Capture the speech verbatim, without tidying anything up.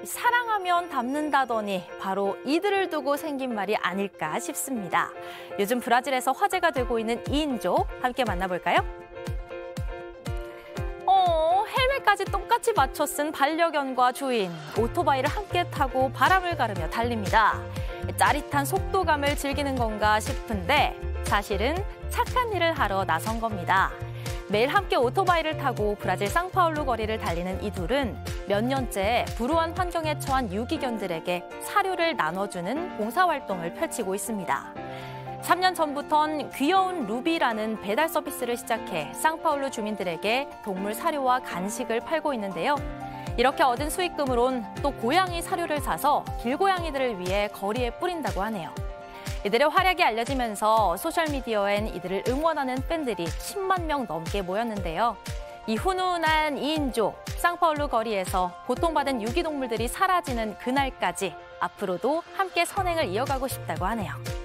사랑하면 닮는다더니 바로 이들을 두고 생긴 말이 아닐까 싶습니다. 요즘 브라질에서 화제가 되고 있는 이인족 함께 만나볼까요? 어, 헬멧까지 똑같이 맞춰 쓴 반려견과 주인, 오토바이를 함께 타고 바람을 가르며 달립니다. 짜릿한 속도감을 즐기는 건가 싶은데 사실은 착한 일을 하러 나선 겁니다. 매일 함께 오토바이를 타고 브라질 상파울루 거리를 달리는 이 둘은 몇 년째 불우한 환경에 처한 유기견들에게 사료를 나눠주는 봉사활동을 펼치고 있습니다. 삼 년 전부턴 귀여운 루비라는 배달 서비스를 시작해 상파울루 주민들에게 동물 사료와 간식을 팔고 있는데요. 이렇게 얻은 수익금으론 또 고양이 사료를 사서 길고양이들을 위해 거리에 뿌린다고 하네요. 이들의 활약이 알려지면서 소셜미디어엔 이들을 응원하는 팬들이 십만 명 넘게 모였는데요. 이 훈훈한 이인족, 상파울루 거리에서 고통받은 유기동물들이 사라지는 그날까지 앞으로도 함께 선행을 이어가고 싶다고 하네요.